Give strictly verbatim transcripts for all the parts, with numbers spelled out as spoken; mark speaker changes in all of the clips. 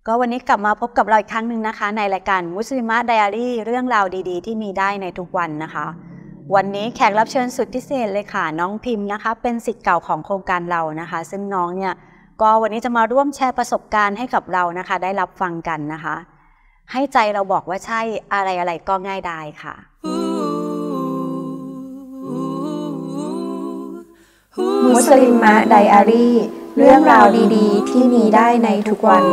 Speaker 1: ก็วันนี้กลับมาพบกับเราอีกครั้งหนึ่งนะคะในรายการมุสลิมะไดอารี่เรื่องราวดีๆที่มีได้ในทุกวันนะคะวันนี้แขกรับเชิญสุดพิเศษเลยค่ะน้องพิมพ์นะคะเป็นศิษย์เก่าของโครงการเรานะคะซึ่งน้องเนี่ยก็วันนี้จะมาร่วมแชร์ประสบการณ์ให้กับเรานะคะได้รับฟังกันนะคะให้ใจเราบอกว่าใช่อะไรๆก็ง่ายได้ค่ะ
Speaker 2: มุสลิมะไดอารี่เรื่องราวดีๆที่มีได้ในทุกวัน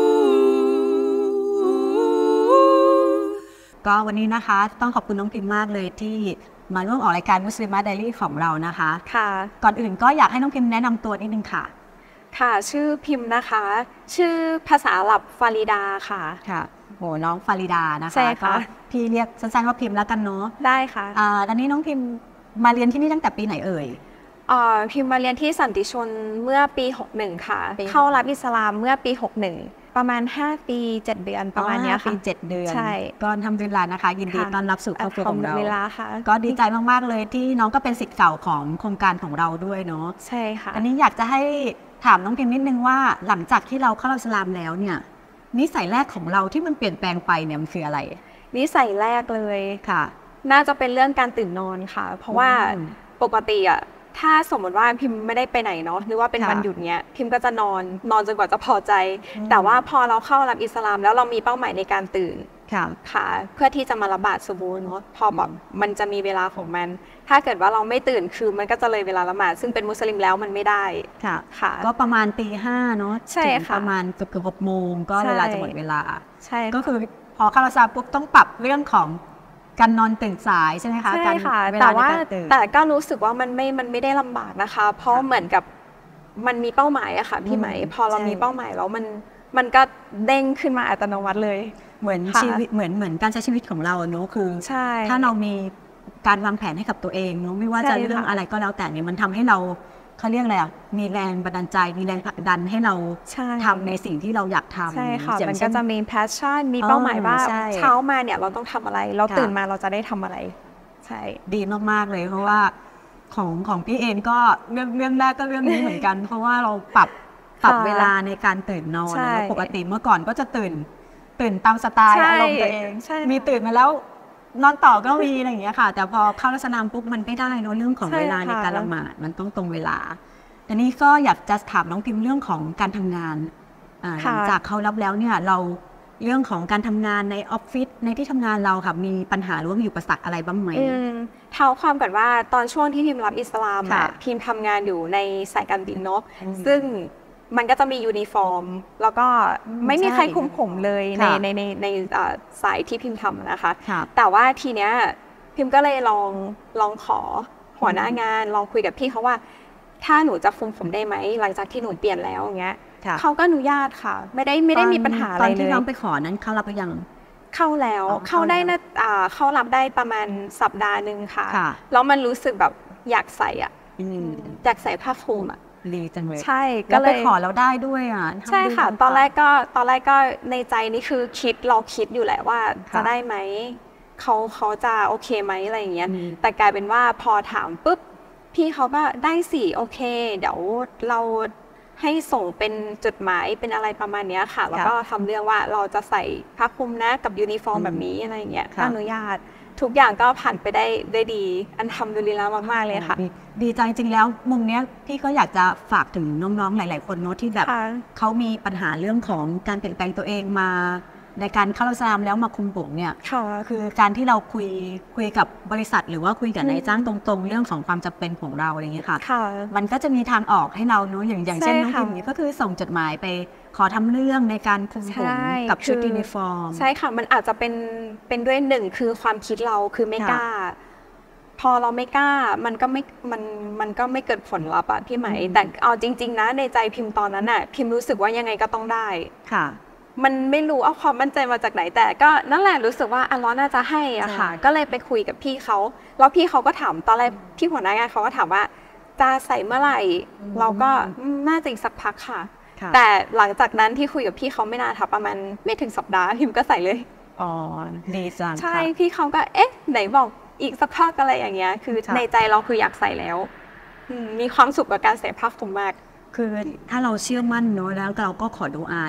Speaker 1: ก็วันนี้นะคะต้องขอบคุณน้องพิมพ์มากเลยที่มาร่วมออกรายการมุสลิมะไดอารี่ของเรานะคะ
Speaker 2: ค่ะ
Speaker 1: ก่อนอื่นก็อยากให้น้องพิมพ์แนะนำตัวนิดนึงค่ะ
Speaker 2: ค่ะชื่อพิมพ์นะคะชื่อภาษาอาหรับฟาริดาค่ะ
Speaker 1: ค่ะโหน้องฟาริดานะคะ
Speaker 2: ใช่ค่ะ
Speaker 1: พี่เรียกสั้นๆว่าพิมพ์แล้วกันเนาะ
Speaker 2: ได้ค่ะ
Speaker 1: อ่าตอนนี้น้องพิมพ์มาเรียนที่นี่ตั้งแต่ปีไหนเอ่ย
Speaker 2: อ่าพิมพ์มาเรียนที่สันติชนเมื่อปีหกสิบเอ็ดค่ะเข้ารับอิสลามเมื่อปีหกสิบเอ็ดประมาณห้าปีเจ็ดเดือนประมาณนี้ค่ะ
Speaker 1: ปีเจ็ดเดือน
Speaker 2: ใช่
Speaker 1: ก็ทำเวลานะคะยินดีต้อนรับสู่ครอบครัวของเรา
Speaker 2: เวลาค่ะ
Speaker 1: ก็ดีใจมากๆเลยที่น้องก็เป็นศิษย์เก่าของโครงการของเราด้วยเนาะ
Speaker 2: ใช่ค่ะ
Speaker 1: อันนี้อยากจะให้ถามน้องพิมนิดนึงว่าหลังจากที่เราเข้าอิสลามแล้วเนี่ยนิสัยแรกของเราที่มันเปลี่ยนแปลงไปเนี่ยมันคืออะไร
Speaker 2: นิสัยแรกเลย
Speaker 1: ค่ะ
Speaker 2: น่าจะเป็นเรื่องการตื่นนอนค่ะเพราะว่าปกติอะถ้าสมมติว่าพิมไม่ได้ไปไหนเนาะหรือว่าเป็นวันหยุดเนี้ยพิมก็จะนอนนอนจนกว่าจะพอใจแต่ว่าพอเราเข้ารับอิสลามแล้วเรามีเป้าหมายในการตื่นค่ะเพื่อที่จะมาละบาดซุบูเนาะพอแบบมันจะมีเวลาของมันถ้าเกิดว่าเราไม่ตื่นคือมันก็จะเลยเวลาละหมาดซึ่งเป็นมุสลิมแล้วมันไม่ได้
Speaker 1: ค่ะ
Speaker 2: ค่ะ
Speaker 1: ก็ประมาณตีห้าเนาะ
Speaker 2: ใช่ค่ะ
Speaker 1: ประมาณเกือบเกือบหกโมงก็เวลาจะหมดเวลา
Speaker 2: ใช่
Speaker 1: ก็คือพอเข้าอิสลามปุ๊บต้องปรับเรื่องของการนอนตื่นสายใช่ไหมคะ
Speaker 2: ใช่ค่ะแต่ว่าแต่ก็รู้สึกว่ามันไม่มันไม่ได้ลำบากนะคะเพราะเหมือนกับมันมีเป้าหมายอะค่ะพี่ไหมพอเรามีเป้าหมายแล้วมันมันก็เด้งขึ้นมาอัตโนมัติเลย
Speaker 1: เหมือนชีวิตเหมือนเหมือนการใช้ชีวิตของเราเนอะคือถ้าเรามีการวางแผนให้กับตัวเองเนอะไม่ว่าจะเรื่องอะไรก็แล้วแต่เนี่ยมันทำให้เราเขาเรียกอะไรอ่ะมีแรงบันดาลใจมีแรงผลักดันให้เราทำในสิ่งที่เราอยากทำ
Speaker 2: ใช่ค่ะมันก็จะมีแพชชั่นมีเป้าหมายว่าเช้ามาเนี่ยเราต้องทำอะไรเราตื่นมาเราจะได้ทำอะไรใช่
Speaker 1: ดีมากๆเลยเพราะว่าของของพี่เองก็เรื่องเรื่องแรกก็เรื่องนี้เหมือนกันเพราะว่าเราปรับปรับเวลาในการตื่นนอนปกติเมื่อก่อนก็จะตื่นตื่นตามสไตล์อารมณ์ตัวเองมีตื่นมาแล้วนอนต่อก็มีอะไรอย่างเงี้ยค่ะแต่พอเข้าลักษณะปุ๊บมันไม่ได้เนาะเรื่องของเวลาในการละหมาดมันต้องตรงเวลาแต่นี้ก็อยากจะถามน้องพิมเรื่องของการทำงานหลังจากเขารับแล้วเนี่ยเราเรื่องของการทำงานในออฟฟิศในที่ทำงานเราค่ะมีปัญหาหรือว่ามีอุปสรรคอะไรบ้างไหม
Speaker 2: เท้าความก่อนว่าตอนช่วงที่พิมรับอิสลามอะพิมทำงานอยู่ในสายการบินเนาะซึ่งมันก็จะมียูนิฟอร์มแล้วก็ไม่มีใครคุมผมเลยในในในในสายที่พิมทำนะคะแต่ว่าทีเนี้ยพิมก็เลยลองลองขอหัวหน้างานลองคุยกับพี่เขาว่าถ้าหนูจะคุมผมได้ไหมหลังจากที่หนูเปลี่ยนแล้วอย่างเงี้ยเขาก็อนุญาตค่ะไม่ได้ไม่ได้มีปัญหาอะไรเลย
Speaker 1: ตอนที่น้องไปขอนั้นเขารับไปยัง
Speaker 2: เข้าแล้วเข้าได้นะเข้ารับได้ประมาณสัปดาห์หนึ่งค่ะแล้วมันรู้สึกแบบอยากใส่อ่ะอยากใส่ผ้าคลุมอ่ะ
Speaker 1: ดีจังเลย
Speaker 2: ใช่
Speaker 1: ก็เลยขอแล้วได้ด้วยอ่ะ
Speaker 2: ใช่ค่ะตอนแรกก็ตอนแรกก็ในใจนี่คือคิดเราคิดอยู่แหละว่าจะได้ไหมเขาเขาจะโอเคไหมอะไรอย่างเงี้ยแต่กลายเป็นว่าพอถามปุ๊บพี่เขาก็ได้สิโอเคเดี๋ยวเราให้ส่งเป็นจดหมายเป็นอะไรประมาณนี้ค่ะแล้วก็ทำเรื่องว่าเราจะใส่ผ้าคลุมนะกับยูนิฟอร์มแบบนี้อะไรอย่างเงี้ยก็อนุญาตทุกอย่างก็ผ่านไปได้ได้ดีอันทำดุลิลละมากๆเลยค่ะ
Speaker 1: ดีใจจริงแล้วมุมนี้พี่ก็อยากจะฝากถึงน้องๆหลายๆคนเนาะที่แบบเขามีปัญหาเรื่องของการเปลี่ยนแปลงตัวเองมาในการเข้าอิสลามแล้วมาคุมผมเนี่ยคือการที่เราคุยคุยกับบริษัทหรือว่าคุยกับนายจ้างตรงๆเรื่องของความจำเป็นของเราอะไรอย่างเงี้ยค่ะมันก็จะมีทางออกให้เราเนาะอย่างอย่างเช่นน้องพิมพ์ก็คือส่งจดหมายไปขอทำเรื่องในการคุมผมกับชุดยูนิฟอร์ม
Speaker 2: ใช่ค่ะมันอาจจะเป็นเป็นด้วยหนึ่งคือความคิดเราคือไม่กล้าพอเราไม่กล้ามันก็ไม่มันมันก็ไม่เกิดผลลัพธ์อะพี่ไหมแต่เอาจริงๆนะในใจพิมพ์ตอนนั้นอะพิมพ์รู้สึกว่ายังไงก็ต้องได้
Speaker 1: ค่ะ
Speaker 2: มันไม่รู้เอาความมั่นใจมาจากไหนแต่ก็นั่นแหละรู้สึกว่าอัลเลาะห์น่าจะให้อะค่ะก็เลยไปคุยกับพี่เขาแล้วพี่เขาก็ถามตอนแรกพี่หัวหน้างานเขาก็ถามว่าจะใส่เมื่อไหร่เราก็น่าจะอีกสักพักค่ะแต่หลังจากนั้นที่คุยกับพี่เขาไม่นานค่ะประมาณไม่ถึงสัปดาห์พิมก็ใส่เลย
Speaker 1: อ๋อดีจัง
Speaker 2: ใช่พี่เขาก็เอ๊ะไหนบอกอีกสักพักอะไรอย่างเงี้ยคือในใจเราคืออยากใส่แล้วมีความสุขกับการใส่ผ้าคลุมมาก
Speaker 1: คือถ้าเราเชื่อมั่นเนาะแล้วเราก็ขอดุอาเนี่ย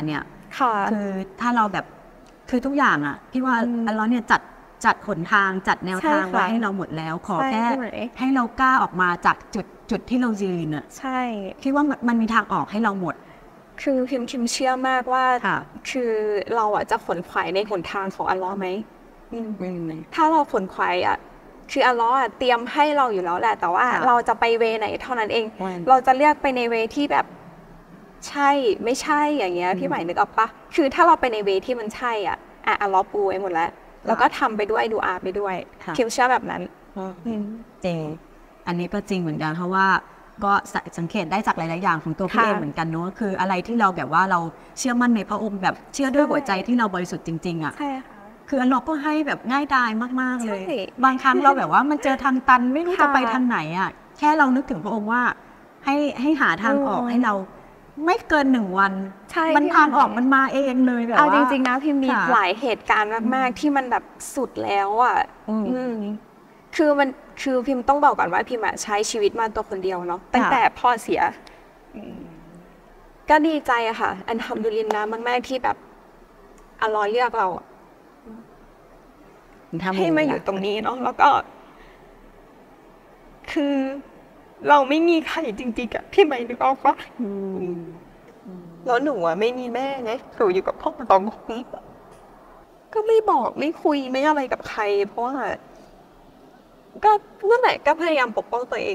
Speaker 1: คือถ้าเราแบบคือทุกอย่างอ่ะพี่ว่าอัลเลาะห์เนี่ยจัดจัดหนทางจัดแนวทางไว้ให้เราหมดแล้วขอแค่ให้เรากล้าออกมาจากจุดจุดที่เรายืนอ่ะ
Speaker 2: ใช่
Speaker 1: คิดว่ามันมีทางออกให้เราหมด
Speaker 2: คือพิมพิมเชื่อมากว่าคือเราอ่ะจะขนขวายในหนทางของอัลเลาะห์ไหมถ้าเราขนขวายอ่ะคืออัลเลาะห์เตรียมให้เราอยู่แล้วแหละแต่ว่าเราจะไปเวไหนเท่านั้นเองเราจะเลือกไปในเวที่แบบใช่ไม่ใช่อย่างเงี้ยพี่หมายนึกออกปะคือถ้าเราไปในเวที่มันใช่อ่ะอ่ะอัลเลาะห์ปูไว้หมดแล้วแล้วก็ทำไปด้วยดูอาไปด้วยคิมเชื่อแบบนั้น
Speaker 1: จริงอันนี้ก็จริงเหมือนกันเพราะว่าก็สังเกตได้จากหลายๆอย่างของตัวพี่เองเหมือนกันเนาะคืออะไรที่เราแบบว่าเราเชื่อมั่นในพระองค์แบบเชื่อด้วยหัวใจที่เราบริสุทธิ์จริงๆอ่ะคืออัลเลาะห์ก็ให้แบบง่ายดายมากๆเลยบางครั้งเราแบบว่ามันเจอทางตันไม่รู้จะไปทางไหนอ่ะแค่เรานึกถึงพระองค์ว่าให้ให้หาทางออกให้เราไม่เกินหนึ่งวันมันทางออกมันมาเองเลยแบบว่า
Speaker 2: เอาจริงๆนะพิมมีหลายเหตุการณ์มากๆที่มันแบบสุดแล้วอ่ะคือมันคือพิมต้องบอกก่อนว่าพิมใช้ชีวิตมาตัวคนเดียวเนาะตั้งแต่พ่อเสียก็ดีใจอะค่ะอัลฮัมดุลิลลาห์มากๆที่แบบอัลเลาะห์เลือกเราให้มาอยู่ตรงนี้เนาะแล้วก็คือเราไม่มีใครจริงๆอะพี่ไม่นึกออกปะแล้วหนูอะไม่มีแม่ไงหนูอยู่กับพ่อมาตอนปีก็ไม่บอกไม่คุยไม่อะไรกับใครเพราะว่าก็นั่นแหละก็พยายามปกป้องตัวเอง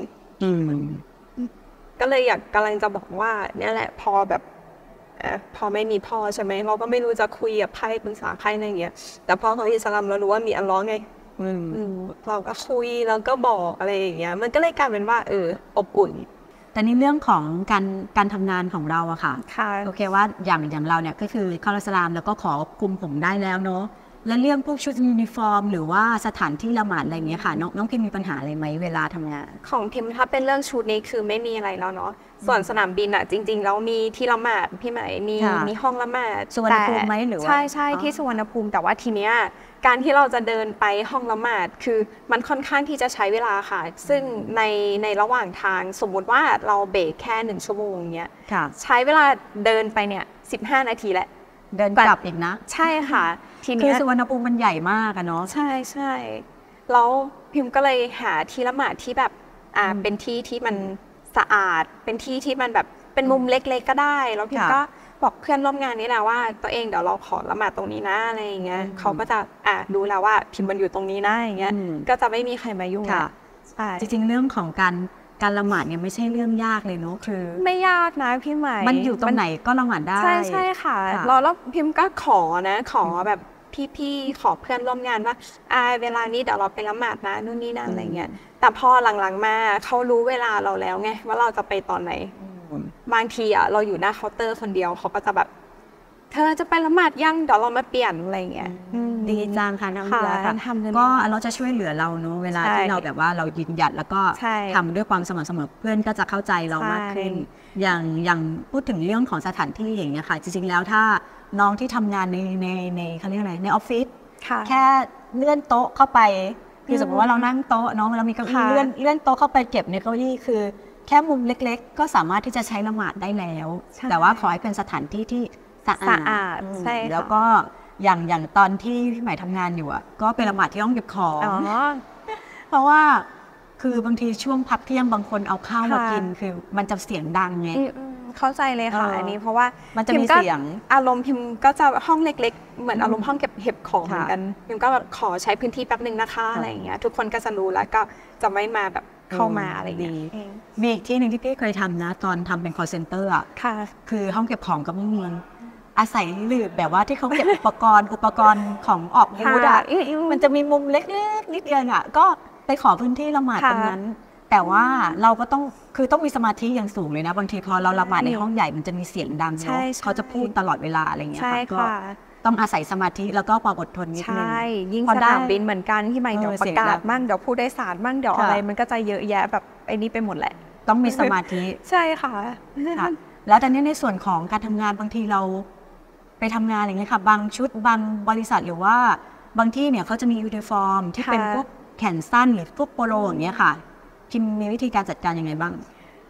Speaker 2: ก็เลยอยากกำลังจะบอกว่าเนี่ยแหละพอแบบพอไม่มีพ่อใช่ไหมเราก็ไม่รู้จะคุยกับใครปรึกษาใครอะไรอย่างเงี้ยแต่พอเขาอิสลามเรารู้ว่ามีอัลเลาะห์ไงเราก็คุยแล้วก็บอกอะไรอย่างเงี้ยมันก็เลยกลายเป็นว่าเอออบอุ่น
Speaker 1: แต่ในเรื่องของการการทำงานของเราอะค่ะโอเคว่าอย่างอย่างเราเนี่ยก็คือเข้าอิสลามแล้วก็ขอคุมผมได้แล้วเนาะและเรื่องพวกชุดยูนิฟอร์มหรือว่าสถานที่ละหมาดอะไรเงี้ยค่ะน้องน้องพิมมีปัญหาอะไรไหมเวลาทำงาน
Speaker 2: ของพิมถ้าเป็นเรื่องชุดนี้คือไม่มีอะไรแล้วเนาะส่วนสนามบินอะจริงๆแล้วมีที่ละหมาดพี่หมายมีมีห้องละหมาด
Speaker 1: สุวรรณภูมิไหมหรือว่า
Speaker 2: ใช่ใช่ที่สุวรรณภูมิแต่ว่าทีเนี้ยการที่เราจะเดินไปห้องละหมาดคือมันค่อนข้างที่จะใช้เวลาค่ะซึ่งในในระหว่างทางสมมุติว่าเราเบรกแค่หนึ่งชั่วโมงเนี้ยใช้เวลาเดินไปเนี่ยสิบห้านาทีแหละ
Speaker 1: เดินกลับอีกนะ
Speaker 2: ใช่ค่ะทีนี้
Speaker 1: คือสุวรรณภูมิมันใหญ่มากอะเนาะ
Speaker 2: ใช่ใช่แล้วพิมก็เลยหาที่ละหมาดที่แบบอ่าเป็นที่ที่มันสะอาดเป็นที่ที่มันแบบเป็นมุมเล็กๆก็ได้แล้วพิมก็บอกเพื่อนร่วมงานนี่แหละว่าตัวเองเดี๋ยวเราขอละหมาดตรงนี้นะอะไรอย่างเงี้ยเขาก็จะอ่ารู้แล้วว่าพิมมันอยู่ตรงนี้นะอย่างเงี้ยก็จะไม่มีใครมายุ่ง
Speaker 1: ค่ะใช่จริงๆเรื่องของการการละหมาดเนี่ยไม่ใช่เรื่องยากเลยเนาะคือ
Speaker 2: ไม่ยากนะพี่ใหม่
Speaker 1: มันอยู่ตรงไหนก็ละหมาดได้
Speaker 2: ใช่ใช่ค่ะแล้วแล้วพิมก็ขอนะขอแบบพี่ๆขอเพื่อนร่วมงานว่าอ่าเวลานี้เดี๋ยวเราไปละหมาดนะนู่นนี่นั่นอะไรเงี้ยแต่พอหลังๆมาเขารู้เวลาเราแล้วไงว่าเราจะไปตอนไหนบางทีอ่ะเราอยู่หน้าเคาน์เตอร์คนเดียวเขาก็จะแบบเธอจะไปละหมาดยังเดี๋ยวเรามาเปลี่ยนอะไรเงี้ย
Speaker 1: ดีจังค่ะน้องเสือค่ะก็เราจะช่วยเหลือเราเนาะเวลาที่เราแบบว่าเรายืนหยัดแล้วก็ทำด้วยความสม่ำเสมอเพื่อนก็จะเข้าใจเรามากขึ้นอย่างอย่างพูดถึงเรื่องของสถานที่อย่างเงี้ยค่ะจริงๆแล้วถ้าน้องที่ทำงานในในในเขาเรียกอะไรในออฟฟิศแค่เลื่อนโต๊ะเข้าไปคือสมมติว่าเรานั่งโต๊ะเนาะเรามีเก้าอี้เลื่อนเลื่อนโต๊ะเข้าไปเก็บในเก้าอี้คือแค่มุมเล็กๆก็สามารถที่จะใช้ละหมาดได้แล้วแต่ว่าขอให้เป็นสถานที่ที่สะอาด
Speaker 2: ใช่
Speaker 1: แล้วก็อย่างอย่างตอนที่พี่ใหม่ทำงานอยู่อ่ะก็เป็นละหมาดที่ห้องเก็บของเพราะว่าคือบางทีช่วงพักเที่ยงบางคนเอาข้าวมากินคือมันจะเสียงดังไง
Speaker 2: เข้าใจเลยค่ะอันนี้เพราะว่า
Speaker 1: มันจะมีเสียง
Speaker 2: อารมณ์พิมก็จะห้องเล็กๆเหมือนอารมณ์ห้องเก็บเห็บของเหมือนกันพิมก็ขอใช้พื้นที่แป๊บนึงนะคะอะไรอย่างเงี้ยทุกคนก็จะรู้แล้วก็จะไม่มาแบบเข้ามาอะไรอย่างเงี้ย
Speaker 1: มีอีกที่หนึ่งที่พี่เคยทำนะตอนทำเป็น call center อ่ะคือห้องเก็บของก็ไม่มีอาศัยหลืบแบบว่าที่เขาเก็บอุปกรณ์อุปกรณ์ของออกบูธอ่ะมันจะมีมุมเล็กๆนิดเดียวอ่ะก็ไปขอพื้นที่ละหมาดตรงนั้นแต่ว่าเราก็ต้องคือต้องมีสมาธิอย่างสูงเลยนะบางทีพอเราละหมาดในห้องใหญ่มันจะมีเสียงดังเนาะเขาจะพูดตลอดเวลาอะไรเงี้ยก็ต้องอาศัยสมาธิแล้วก็ความอดทนนิดนึง
Speaker 2: ใช่ยิ่งสนามบินเหมือนกันที่ไม่เดี๋ยวประกาศมั่งเดี๋ยวผู้โดยสารมั่งเดี๋ยวอะไรมันก็จะเยอะแยะแบบไอ้นี่ไปหมดแหละ
Speaker 1: ต้องมีสมาธิ
Speaker 2: ใช่ค่ะ
Speaker 1: แล้วตอนนี้ในส่วนของการทำงานบางทีเราไปทำงานอย่างเงี้ยค่ะบางชุดบางบริษัทหรือว่าบางที่เนี่ยเขาจะมียูนิฟอร์มที่เป็นพวกแขนสั้นหรือพวกโปโลอย่างเงี้ยค่ะพิมมีวิธีการจัดการยังไงบ้าง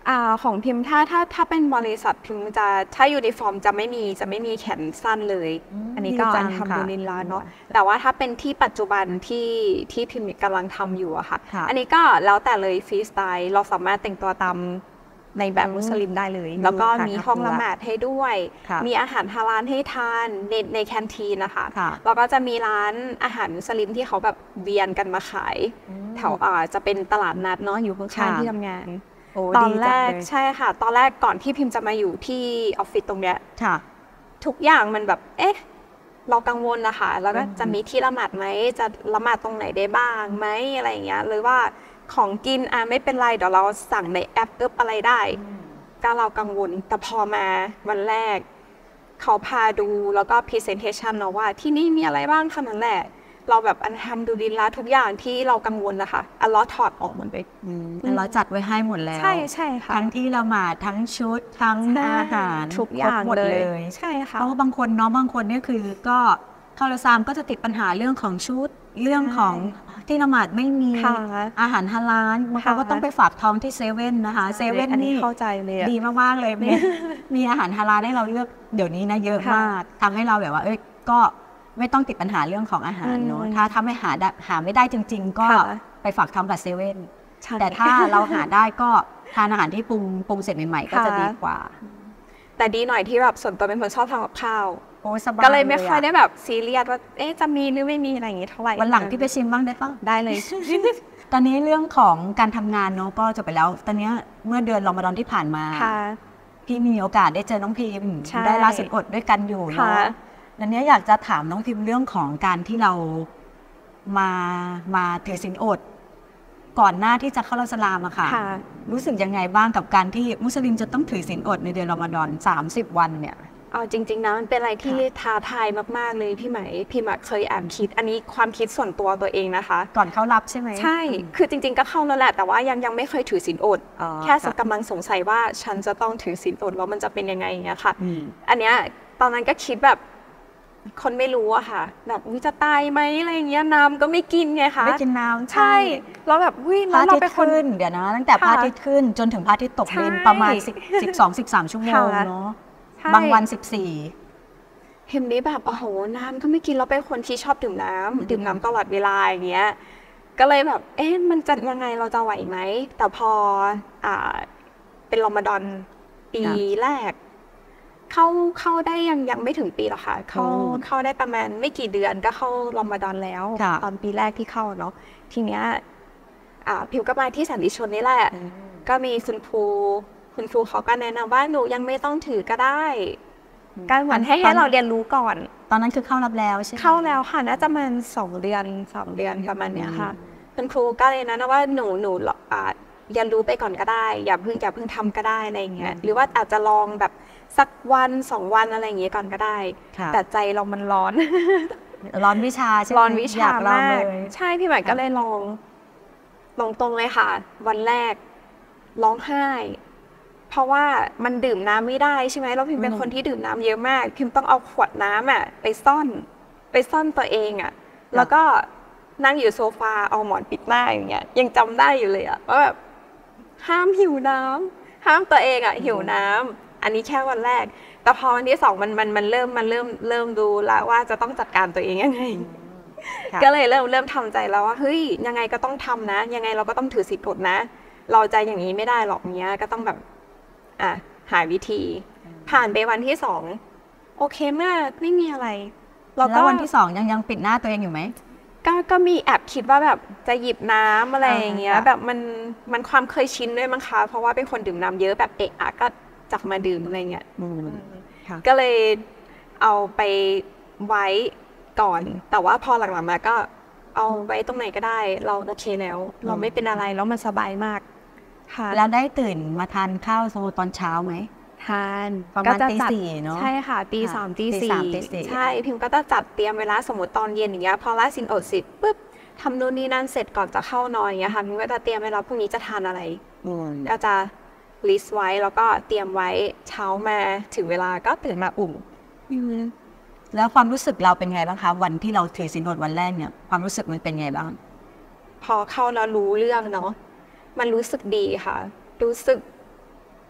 Speaker 2: อ่าของพิมพ์ถ้าถ้าถ้าเป็นบริษัทพิมพ์จะถ้ายูนิฟอร์มจะไม่มีจะไม่มีแขนสั้นเลย อันนี้ก็อันทำดูลินลาเนาะแต่ว่าถ้าเป็นที่ปัจจุบันที่ที่พิมพ์กำลังทำอยู่อะค่ะอันนี้ก็แล้วแต่เลยฟรีสไตล์เราสามารถแต่งตัวตามในแบบมุสลิมได้เลยแล้วก็มีห้องละหมาดให้ด้วยมีอาหารฮาลาลให้ทานในในแคนทีนนะคะแล้วก็จะมีร้านอาหารมุสลิมที่เขาแบบเวียนกันมาขายแถวอ่าจะเป็นตลาดนัดเนาะอยู่ข้างๆที่ทำงานตอนแรกใช่ค่ะตอนแรกก่อนที่พิมพ์จะมาอยู่ที่ออฟฟิศตรงเนี้ยทุกอย่างมันแบบเอ๊ะเรากังวลนะคะแล้วก็จะมีที่ละหมาดไหมจะละหมาดตรงไหนได้บ้างไหมอะไรอย่างเงี้ยหรือว่าของกินอ่ะไม่เป็นไรเดี๋ยวเราสั่งในแอปอึ๊บอะไรได้ก็เรากังวลแต่พอมาวันแรกเขาพาดูแล้วก็ presentation เนาะว่าที่นี่มีอะไรบ้างขนาดแหละเราแบบอันทำดูดีละทุกอย่างที่เรากังวลนะคะอันล้อถอดออกหมดเลย
Speaker 1: อันล้อจัดไว้ให้หมดแล้ว
Speaker 2: ใช่ใช่ค่ะ
Speaker 1: ทั้งที่ละหมาดทั้งชุดทั้งอาหาร
Speaker 2: ทุกอย่าง
Speaker 1: หมดเลย
Speaker 2: ใช่ค่ะ
Speaker 1: เพราะบางคนเนาะบางคนเนี่ยคือก็คาราซามก็จะติดปัญหาเรื่องของชุดเรื่องของที่ละหมาดไม่มีอาหารฮาลาลบางคนก็ต้องไปฝากท้องที่เซเว่นนะคะเซเว่นนี่
Speaker 2: เข้าใจเลย
Speaker 1: ดีมากๆเลยมีมีอาหารฮาลาลให้เราเลือกเดี๋ยวนี้นะเยอะมากทำให้เราแบบว่าเอ้ยก็ไม่ต้องติดปัญหาเรื่องของอาหารเนาะถ้าถ้าไม่หาหาไม่ได้จริงๆก็ไปฝากท้องกับเซเว่นแต่ถ้าเราหาได้ก็ทานอาหารที่ปรุงปรุงเสร็จใหม่ๆก็จะดีกว่า
Speaker 2: แต่ดีหน่อยที่แบบส่วนตัวเป็นคนชอบทำกับข้าวก็เลยไม่ค่อยได้แบบซีเรียสว่าเอ๊ะจะมีหรือไม่มีอะไรอย่างงี้เท่าไหร่
Speaker 1: วันหลังพี่ไปชิมบ้างได้ป่ะ
Speaker 2: ได้เลย
Speaker 1: ตอนนี้เรื่องของการทำงานเนาะก็จบไปแล้วตอนนี้เมื่อเดือนรอมฎอนที่ผ่านมาพี่มีโอกาสได้เจอน้องพิมพ์ได้ลาศีลอดด้วยกันอยู่เนาะดังนี้อยากจะถามน้องพิมพ์เรื่องของการที่เรามามาถือศีลอดก่อนหน้าที่จะเข้าอิสลามอะค่ะรู้สึกยังไงบ้างกับการที่มุสลิมจะต้องถือศีลอดในเดือนรอมฎอนสามสิบวันเนี่ย
Speaker 2: เอาจริงๆนะมันเป็นอะไรที่ท้าทายมากๆเลยพี่ไหมพี่หมักเคยอ่านคิดอันนี้ความคิดส่วนตัวตัวเองนะคะ
Speaker 1: ก่อนเข้ารับใช่ไหม
Speaker 2: ใช่คือจริงๆก็เข้าแล้วแหละแต่ว่ายังยังไม่เคยถือศีลอดแค่กำลังสงสัยว่าฉันจะต้องถือศีลอดแล้วมันจะเป็นยังไงอย่างเงี้ยค่ะอันเนี้ยตอนนั้นก็คิดแบบคนไม่รู้อะค่ะแบบวิจะตายไหมอะไรเงี้ยน้ำก็ไม่กินไงคะ
Speaker 1: ไม่กินน้ำ
Speaker 2: ใช่แล้วแบบวิ
Speaker 1: แล้วเราไปขึ้นเดี๋ยวนะตั้งแต่พระอาทิตย์ขึ้นจนถึงพระอาทิตย์ตกดินประมาณสิบสอง สิบสามชั่วโมงเนาะบางวันสิบสี่
Speaker 2: เห็นนี้แบบโอ้โหน้ำก็ไม่กินแล้วเป็นคนที่ชอบดื่มน้ำดื่มน้ำตลอดเวลาอย่างเงี้ยก็เลยแบบเอ๊ะมันจะยังไงเราจะไหวไหมแต่พออ่าเป็นรอมฎอนปีแรกเข้าเข้าได้ยังยังไม่ถึงปีหรอกค่ะเข้าเข้าได้ประมาณไม่กี่เดือนก็เข้ารอมฎอนแล้วตอนปีแรกที่เข้าเนาะทีเนี้ยอ่าพิวก็มาที่สันติชนนี่แหละก็มีคุณครูคุณครูเขาก็แนะนำว่าหนูยังไม่ต้องถือก็ได้การเหมือนให้ให้เราเรียนรู้ก่อน
Speaker 1: ตอนนั้นคือเข้ารับแล้วใช่ไหม
Speaker 2: เข้าแล้วค่ะน่าจะมันสองเดือนสองเดือนประมาณเนี้ยค่ะคุณครูก็เลยนะว่าหนูหนูอ่าเรียนรู้ไปก่อนก็ได้อย่าเพิ่งอย่าเพิ่งทำก็ได้อะไรอย่างเงี้ยหรือว่าอาจจะลองแบบสักวันสองวันอะไรอย่างเงี้ยก่อนก็ได้แต่ใจเรามันร้อน
Speaker 1: ร้อนวิชาใช่ไหม
Speaker 2: ร้อนวิชามากใช่พี่ใหม่ก็เลยลองลองตรงเลยค่ะวันแรกร้องไห้เพราะว่ามันดื่มน้ำไม่ได้ใช่ไหมแล้วพิมเป็นคนที่ดื่มน้ำเยอะมากพิมต้องเอาขวดน้ำอ่ะไปซ่อนไปซ่อนตัวเองอ่ะแล้วก็นั่งอยู่โซฟาเอาหมอนปิดหน้าอย่างเงี้ยยังจำได้อยู่เลยอ่ะว่าแบบห้ามหิวน้ำห้ามตัวเองอ่ะหิวน้ำอันนี้แค่วันแรกแต่พอวันที่สองมันมันมันเริ่มมันเริ่มเริ่มดูแล้วว่าจะต้องจัดการตัวเองยังไงก็เลยเริ่มเริ่มทำใจแล้วว่าเฮ้ยยังไงก็ต้องทำนะยังไงเราก็ต้องถือศีลอดนะเราใจอย่างนี้ไม่ได้หรอกเนี้ยก็ต้องแบบอ่ะหาวิธีผ่านไปวันที่สองโอเคมากไม่มีอะไร
Speaker 1: แล้ววันที่สองยังยังปิดหน้าตัวเองอยู่ไหม
Speaker 2: ก็ก็มีแอบคิดว่าแบบจะหยิบน้ำอะไรอย่างเงี้ยแบบมันมันความเคยชินด้วยมั้งคะเพราะว่าเป็นคนดื่มน้ำเยอะแบบเอะอะก็จับมาดื่มอะไรเงี้ยก็เลยเอาไปไว้ก่อนแต่ว่าพอหลังๆมาก็เอาไว้ตรงไหนก็ได้เราโอเคแล้วเราไม่เป็นอะไรแล้วมันสบายมาก
Speaker 1: แล้วได้ตื่นมาทานข้าวโซตอนเช้าไหม
Speaker 2: ทาน
Speaker 1: ประมาณตีสี่เนาะ
Speaker 2: ใช่ค่ะตีสามตีสี่ใช่พิมก็จะจัดเตรียมเวลาสมมติตอนเย็นอย่างเงี้ยพอละศีลอดเสร็จปุ๊บทำนู่นนี่นั่นเสร็จก่อนจะเข้านอนอย่างเงี้ยค่ะพิมก็จะเตรียมเวลาพรุ่งนี้จะทานอะไรก็จะลิสต์ไว้แล้วก็เตรียมไว้เช้ามาถึงเวลาก็ตื่นมาอุ่ม
Speaker 1: แล้วความรู้สึกเราเป็นไงบ้างคะวันที่เราถือศีลอดวันแรกเนี่ยความรู้สึกมันเป็นไงบ้าง
Speaker 2: พอเข้าแล้วรู้เรื่องเนาะมันรู้สึกดีค่ะรู้สึก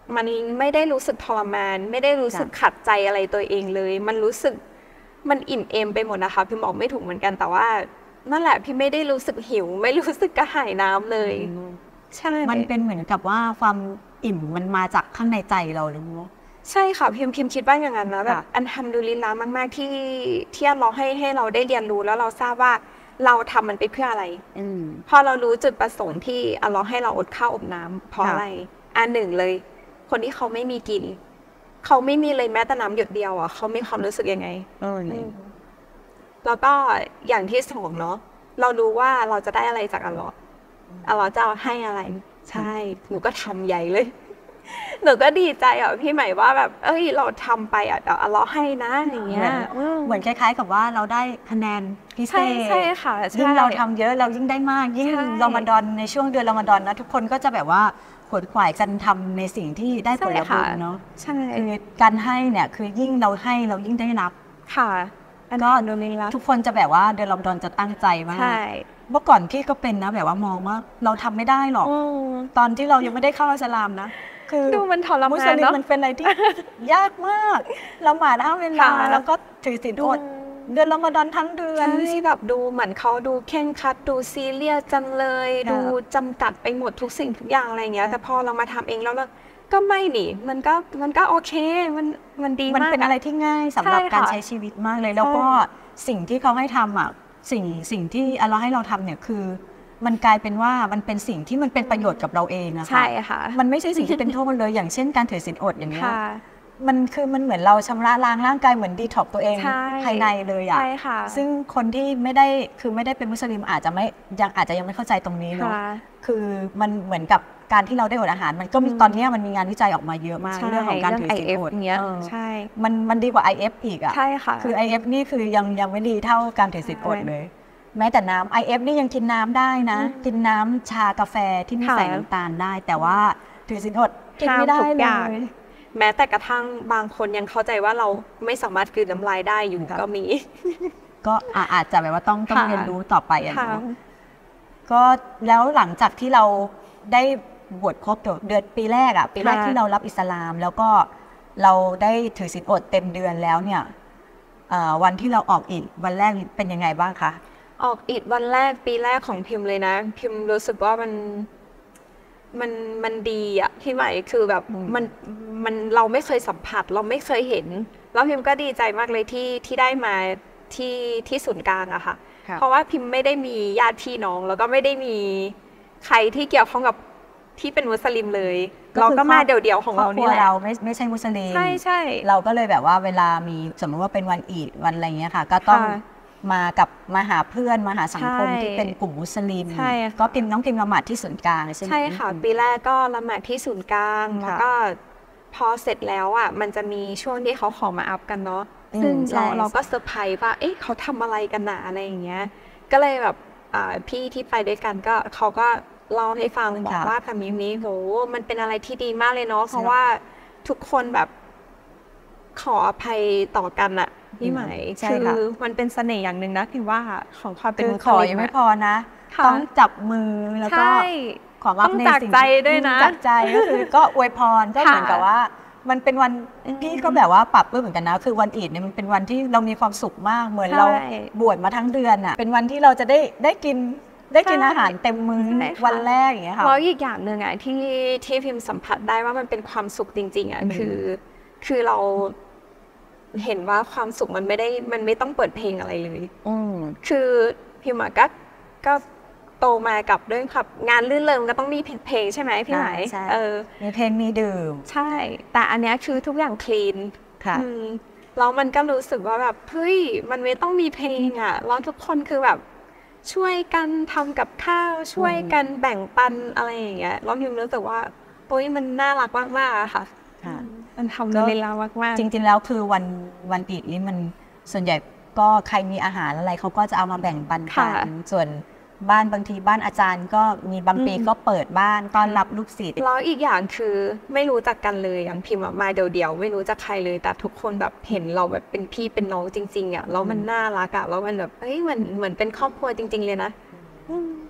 Speaker 2: มันไม่ได้รู้สึกทรมานไม่ได้รู้สึกขัดใจอะไรตัวเองเลยมันรู้สึกมันอิ่มเอมไปหมดนะคะพี่บอกไม่ถูกเหมือนกันแต่ว่านั่นแหละพี่ไม่ได้รู้สึกหิวไม่รู้สึกกระหายน้ำเลยใช่
Speaker 1: มันเป็นเหมือนกับว่าความอิ่มมันมาจากข้างในใจเราเลยเนาะ
Speaker 2: ใช่ค่ะพิมพิมคิดว่าอย่างนั้นนะแบบอันฮัมดุลิลลาห์มากๆที่ที่อัลเลาะห์ให้ให้เราได้เรียนรู้แล้วเราทราบว่าเราทำมันไปเพื่ออะไรพอเรารู้จุดประสงค์ที่อัลเลาะห์ให้เราอดข้าวอดน้ำเพราะอะไรอันหนึ่งเลยคนที่เขาไม่มีกินเขาไม่มีเลยแม้แต่น้ำหยดเดียวอ่ะเขามีความรู้สึกยังไงแล้วก็อย่างที่สองเนาะเรารู้ว่าเราจะได้อะไรจากอัลเลาะห์อัลเลาะห์จะให้อะไรใช่หนูก็ทำใหญ่เลยหนูก็ดีใจอ่ะพี่ใหม่ว่าแบบเอ้ยเราทำไปอ่ะเดี๋ยวอัลเลาะห์ให้นะอย่างเงี้ย
Speaker 1: เหมือนคล้ายๆกับว่าเราได้คะแนนพิเศษ
Speaker 2: ใช่ค่ะ
Speaker 1: ยิ่งเราทำเยอะเรายิ่งได้มากยิ่งรอมฎอนในช่วงเดือนรอมฎอนนะทุกคนก็จะแบบว่าขวนขวายกันทำในสิ่งที่ได้ผลบุญเนาะ
Speaker 2: ใช่
Speaker 1: คือการให้เนี่ยคือยิ่งเราให้เรายิ่งได้รับ
Speaker 2: ค่ะ
Speaker 1: ก็ทุกคนจะแบบว่าเดือนรอมฎอนจะตั้งใจมากเมื่อก่อนพี่ก็เป็นนะแบบว่ามองว่าเราทำไม่ได้หรอกตอนที่เรายังไม่ได้เข้าอิสลามนะคือ
Speaker 2: ดูมันทรมานเนาะ
Speaker 1: มุสลิมมันเป็นอะไรที่ยากมากละหมาดห้าเวลาแล้วก็ถือศีลอดเดือนรอมฎอนทั้งเดือน
Speaker 2: ที่แบบดูเหมือนเขาดูเคร่งครัดดูซีเรียสจังเลยดูจำกัดไปหมดทุกสิ่งทุกอย่างอะไรเงี้ยแต่พอเรามาทำเองแล้วเราก็ไม่หนิมันก็มันก็โอเคมันมันดีมาก
Speaker 1: มันเป็นอะไรที่ง่ายสำหรับการใช้ชีวิตมากเลยแล้วก็สิ่งที่เขาให้ทำอ่ะสิ่งสิ่งที่อัลเลาะห์ให้เราทำเนี่ยคือมันกลายเป็นว่ามันเป็นสิ่งที่มันเป็นประโยชน์กับเราเองนะคะ
Speaker 2: ใช่ค่ะ
Speaker 1: มันไม่ใช่สิ่งที่เป็นโทษเลยอย่างเช่นการถือศีลอดอย่างนี้มันคือมันเหมือนเราชำระล้างร่างกายเหมือนดีท็อกตัวเองภายในเลยอ่ะซึ่งคนที่ไม่ได้คือไม่ได้เป็นมุสลิมอาจจะไม่ยังอาจจะยังไม่เข้าใจตรงนี้เนาะคือมันเหมือนกับการที่เราได้อดอาหารมันก็มีตอนนี้มันมีงานวิจัยออกมาเยอะมากเรื่องของการถือศีลอด
Speaker 2: เงี้ยใช่
Speaker 1: มันมันดีกว่า ไอ เอฟ อีกอ่ะ
Speaker 2: ใช่ค่ะ
Speaker 1: คือ ไอ เอฟ นี่คือยังยังไม่ดีเท่าการถือศีลอดเลยแม้แต่น้ำ ไอ เอฟ นี่ยังกินน้ำได้นะกินน้ำชากาแฟที่ไม่ใส่น้ำตาลได้แต่ว่าถือศีลอดกินไม่ได้เลย
Speaker 2: แม้แต่กระทั่งบางคนยังเข้าใจว่าเราไม่สามารถกลืนน้ำลายได้อยู่ก็มี
Speaker 1: ก็อาจจะแบบว่าต้องต้องเรียนรู้ต่อไปอ่ะก็แล้วหลังจากที่เราได้บวชครบเดือนปีแรกอ่ะปีแรกที่เรารับอิสลามแล้วก็เราได้ถือศีลอดเต็มเดือนแล้วเนี่ยวันที่เราออกอิดวันแรกเป็นยังไงบ้างคะ
Speaker 2: ออกอิดวันแรกปีแรกของพิมเลยนะพิมรู้สึกว่ามันมันมันดีอะที่หมายคือแบบมันมันเราไม่เคยสัมผัสเราไม่เคยเห็นแล้วพิมก็ดีใจมากเลยที่ที่ได้มาที่ที่ศูนย์กลางอะค่ะเพราะว่าพิมไม่ได้มีญาติพี่น้องแล้วก็ไม่ได้มีใครที่เกี่ยวข้องกับที่เป็นมุสลิมเลยเราก็มาเดี่ยวๆของเรานี่แหละ
Speaker 1: เราไม่ไม่ใช่มุสลิม
Speaker 2: ใช่ใช่
Speaker 1: เราก็เลยแบบว่าเวลามีสมมติว่าเป็นวันอีดวันอะไรเงี้ยค่ะก็ต้องมากับมาหาเพื่อนมาหาสังคมที่เป็นกลุ่มมุสลิมก็พิมน้องพิมละหมาดที่ศูนย์กลางใช่ไหม
Speaker 2: ใช่ค่ะปีแรกก็ละหมาดที่ศูนย์กลางแล้วก็พอเสร็จแล้วอ่ะมันจะมีช่วงที่เขาขอมาอัพกันเนาะซึ่งเราเราก็เซอร์ไพรส์ว่าเอ๊ะเขาทำอะไรกันหนาอะไรอย่างเงี้ยก็เลยแบบพี่ที่ไปด้วยกันก็เขาก็เล่าให้ฟังบอกว่าคำนี้นี้โหมันเป็นอะไรที่ดีมากเลยเนาะเพราะว่าทุกคนแบบขออภัยต่อกันอะพี่ไหมคือมันเป็นเสน่ห์อย่างหนึ่งนะพี่ว่าของความเป็น
Speaker 1: ขอยังไม่พอนะต้องจับมือแล้วก็ขอรับในสิ่ง
Speaker 2: ใจด้วยนะ
Speaker 1: จากใจก็คือก็อวยพรก็เหมือนกับว่ามันเป็นวันพี่ก็แบบว่าปรับด้วยเหมือนกันนะคือวันอีดเนี่ยมันเป็นวันที่เรามีความสุขมากเหมือนเราบวชมาทั้งเดือนอ่ะเป็นวันที่เราจะได้ได้กินได้กินอาหารเต็มมื้อวันแรกอย่างเงี้ยค่ะ
Speaker 2: แล้วอีกอย่างหนึ่งอ่ะที่ที่พิมสัมผัสได้ว่ามันเป็นความสุขจริงๆอ่ะคือคือเราเห็นว่าความสุขมันไม่ได้มันไม่ต้องเปิดเพลงอะไรเลยคือพิมก็ก็โตมากับเรื่องครับงานลื่นเริงก็ต้องมีเพลงใช่ไหมพี่ไหม
Speaker 1: เออมีเพลงมีดื่ม
Speaker 2: ใช่แต่อันนี้คือทุกอย่างคลีน
Speaker 1: ค่ะ
Speaker 2: แล้วมันก็รู้สึกว่าแบบเฮ้ยมันไม่ต้องมีเพลงอ่ะแล้วทุกคนคือแบบช่วยกันทำกับข้าวช่วยกันแบ่งปันอะไรอย่างเงี้ยแล้วพิมรู้สึกว่าโอ้ยมันน่ารักมากๆค่ะมันทำในเวลามาก
Speaker 1: ๆจริงๆแล้วคือวันวันอีดนี้มันส่วนใหญ่ก็ใครมีอาหารอะไรเขาก็จะเอามาแบ่งปันกันส่วนบ้านบางทีบ้านอาจารย์ก็มีบางปีก็เปิดบ้านต้อนรับลูกศิษย์
Speaker 2: แล้วอีกอย่างคือไม่รู้จักกันเลยอย่างพิมพ์มาเดี่ยวๆไม่รู้จักใครเลยแต่ทุกคนแบบเห็นเราแบบเป็นพี่เป็นน้องจริงๆอ่ะแล้วมันน่ารักอ่ะแล้วมันแบบเอ้ยเหมือนเหมือนเป็นครอบครัวจริงๆเลยนะ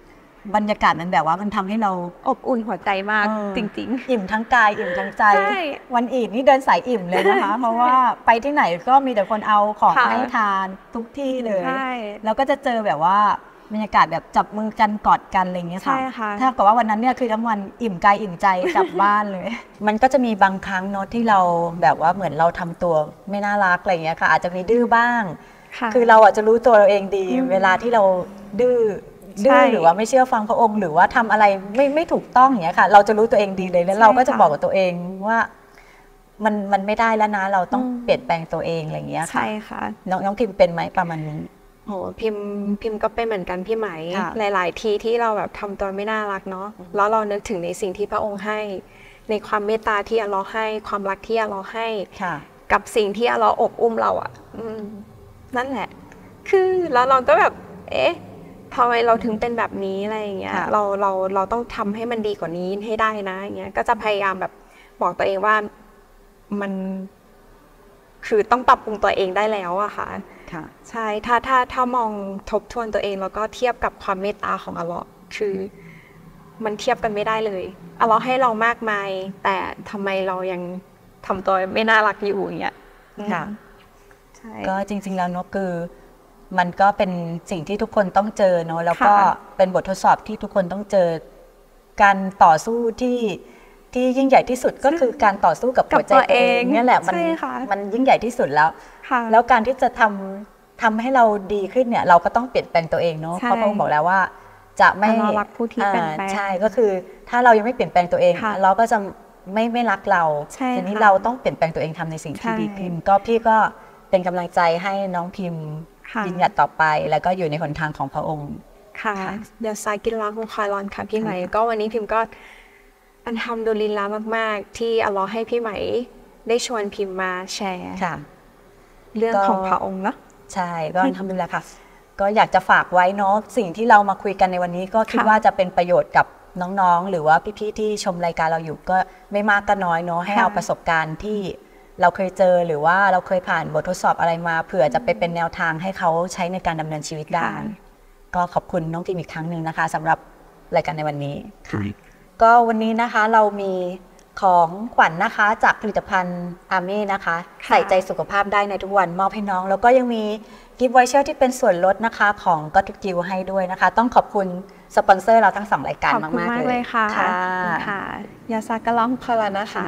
Speaker 1: บรรยากาศมันแบบว่ามันทำให้เรา
Speaker 2: อบอุ่นหัวใจมากจริง
Speaker 1: ๆอิ่มทั้งกายอิ่มทั้งใจวันอีดนี่เดินสายอิ่มเลยนะคะเพราะว่าไปที่ไหนก็มีแต่คนเอาของให้ทานทุกที่เลยแล้วก็จะเจอแบบว่าบรรยากาศแบบจับมือกันกอดกันอะไรอย่างเงี้ยค่ะถ้าเกิดว่าวันนั้นเนี่ยคือทั้งวันอิ่มกายอิ่มใจกลับบ้านเลยมันก็จะมีบางครั้งเนาะที่เราแบบว่าเหมือนเราทำตัวไม่น่ารักอะไรอย่างเงี้ยค่ะอาจจะมีดื้อบ้างคือเราอาจจะรู้ตัวเราเองดีเวลาที่เราดื้อดื้อหรือว่าไม่เชื่อฟังพระองค์หรือว่าทำอะไรไม่ไม่ถูกต้องอย่างเงี้ยค่ะเราจะรู้ตัวเองดีเลยแล้วเราก็จะบอกกับตัวเองว่ามันมันไม่ได้แล้วนะเราต้องเปลี่ยนแปลงตัวเองอะไรอย่างเงี้ยค่ะใช่ค่ะน้องน้องพิมเป็นไหมประมาณนี้
Speaker 2: โหพิมพิมก็เป็นเหมือนกันพี่ไหมหลายๆทีที่เราแบบทำตัวไม่น่ารักเนาะแล้วเรานึกถึงในสิ่งที่พระองค์ให้ในความเมตตาที่อัลเลาะห์ให้ความรักที่อัลเลาะห์ให้กับสิ่งที่อัลเลาะห์อบอุ้มเราอ่ะนั่นแหละคือแล้วเราก็แบบเอ๊ะทำไมเราถึงเป็นแบบนี้อะไรอย่างเงี้ยเราเราเราต้องทำให้มันดีกว่านี้ให้ได้นะอย่างเงี้ยก็จะพยายามแบบบอกตัวเองว่ามันคือต้องปรับปรุงตัวเองได้แล้วอะค่ะใช่ถ้าถ้าถ้ามองทบทวนตัวเองแล้วก็เทียบกับความเมตตาของอัลเลาะห์คือมันเทียบกันไม่ได้เลยอัลเลาะห์ให้เรามากมายแต่ทำไมเรายังทำตัวไม่น่ารักอยู่อย่างเงี้ย
Speaker 1: ค่ะใช่ก็จริงๆแล้วเนาะคือมันก็เป็นสิ่งที่ทุกคนต้องเจอเนาะแล้วก็เป็นบททดสอบที่ทุกคนต้องเจอการต่อสู้ที่ที่ยิ่งใหญ่ที่สุดก็คือการต่อสู้กับหัวใจตัวเองนี่แหละมันมันยิ่งใหญ่ที่สุดแล้วแล้วการที่จะทำทำให้เราดีขึ้นเนี่ยเราก็ต้องเปลี่ยนแปลงตัวเองเนาะเพราะพระองค์บอกแล้วว่าจะไม่
Speaker 2: รักผู้ที่เปลี่ยนแปลง
Speaker 1: ใช่ก็คือถ้าเรายังไม่เปลี่ยนแปลงตัวเองเราก็จะไม่ไม่รักเราทีนี้เราต้องเปลี่ยนแปลงตัวเองทำในสิ่งที่ดีขึ้นก็พี่ก็เป็นกำลังใจให้น้องพิมพ์ยืนหยัดต่อไปแล้วก็อยู่ในหนทางของพระองค์
Speaker 2: ค่ะเดี๋ยวสายกินรักของคอยรอนค่ะพี่ไหมก็วันนี้พิมพ์ก็อันทำดุลินละมากๆที่อัลเลาะห์ให้พี่ไหมได้ชวนพิมพ์มาแชร์เรื่องของพระองค์เนาะ
Speaker 1: ใช่ก็ทำดูแลค่ะก็อยากจะฝากไว้เนาะสิ่งที่เรามาคุยกันในวันนี้ก็คิดว่าจะเป็นประโยชน์กับน้องๆหรือว่าพี่ๆที่ชมรายการเราอยู่ก็ไม่มากก็น้อยเนาะให้เอาประสบการณ์ที่เราเคยเจอหรือว่าเราเคยผ่านบททดสอบอะไรมาเผื่อจะไปเป็นแนวทางให้เขาใช้ในการดำเนินชีวิตได้ก็ขอบคุณน้องทีมอีกครั้งหนึ่งนะคะสำหรับรายการในวันนี้ก็วันนี้นะคะเรามีของขวัญ นะคะจากผลิตภัณฑ์อาเม่นะคะใส่ใจสุขภาพได้ในทุกวันมอบให้น้องแล้วก็ยังมีกิฟต์วอเชอร์ที่เป็นส่วนลดนะคะของก็ทุกจิวให้ด้วยนะคะต้องขอบคุณสปอนเซอร์เราทั้งสองรายการมากๆเลย
Speaker 2: ค่ะค่ะยาซากะล้องพลานะคะ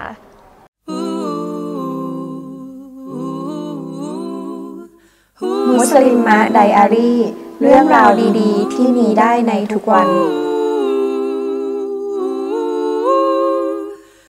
Speaker 3: มุสลิมะไดอารี่เรื่องราวดีๆที่มีได้ในทุกวัน